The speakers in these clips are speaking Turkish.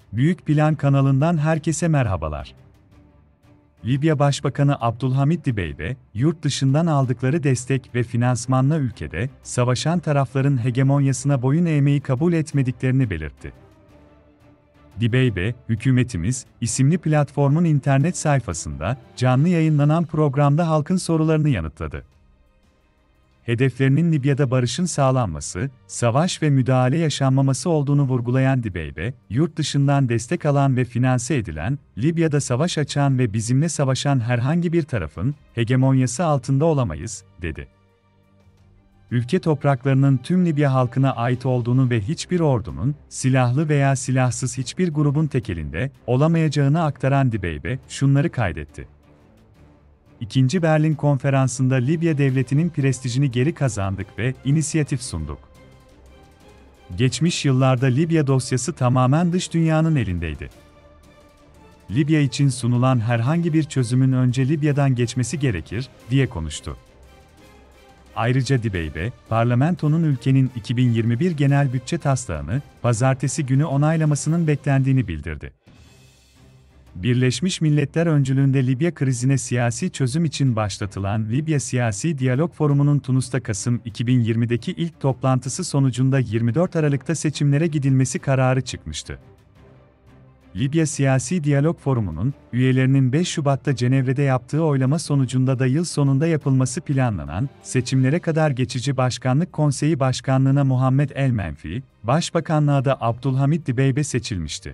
Büyük Plan kanalından herkese merhabalar. Libya Başbakanı Abdülhamit Dibeibe, yurt dışından aldıkları destek ve finansmanla ülkede, savaşan tarafların hegemonyasına boyun eğmeyi kabul etmediklerini belirtti. Dibeibe, "Hükümetimiz" isimli platformun internet sayfasında, canlı yayınlanan programda halkın sorularını yanıtladı. Hedeflerinin Libya'da barışın sağlanması, savaş ve müdahale yaşanmaması olduğunu vurgulayan Dibeibe, yurt dışından destek alan ve finanse edilen, Libya'da savaş açan ve bizimle savaşan herhangi bir tarafın hegemonyası altında olamayız, dedi. Ülke topraklarının tüm Libya halkına ait olduğunu ve hiçbir ordunun, silahlı veya silahsız hiçbir grubun tekelinde olamayacağını aktaran Dibeibe, şunları kaydetti. İkinci Berlin Konferansı'nda Libya devletinin prestijini geri kazandık ve inisiyatif sunduk. Geçmiş yıllarda Libya dosyası tamamen dış dünyanın elindeydi. Libya için sunulan herhangi bir çözümün önce Libya'dan geçmesi gerekir, diye konuştu. Ayrıca Dibeibe, parlamentonun ülkenin 2021 genel bütçe taslağını, pazartesi günü onaylamasının beklendiğini bildirdi. Birleşmiş Milletler öncülüğünde Libya krizine siyasi çözüm için başlatılan Libya Siyasi Diyalog Forumu'nun Tunus'ta Kasım 2020'deki ilk toplantısı sonucunda 24 Aralık'ta seçimlere gidilmesi kararı çıkmıştı. Libya Siyasi Diyalog Forumu'nun, üyelerinin 5 Şubat'ta Cenevre'de yaptığı oylama sonucunda da yıl sonunda yapılması planlanan, seçimlere kadar geçici Başkanlık Konseyi Başkanlığına Muhammed El-Menfi, Başbakanlığa da Abdülhamit Dibeibe seçilmişti.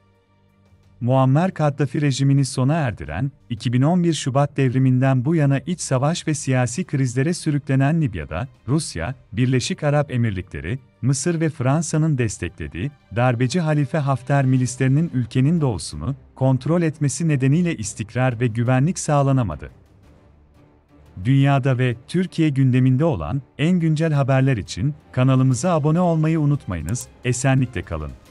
Muammer Kaddafi rejimini sona erdiren, 2011 Şubat devriminden bu yana iç savaş ve siyasi krizlere sürüklenen Libya'da, Rusya, Birleşik Arap Emirlikleri, Mısır ve Fransa'nın desteklediği, darbeci Halife Hafter milislerinin ülkenin doğusunu kontrol etmesi nedeniyle istikrar ve güvenlik sağlanamadı. Dünyada ve Türkiye gündeminde olan en güncel haberler için kanalımıza abone olmayı unutmayınız, esenlikle kalın.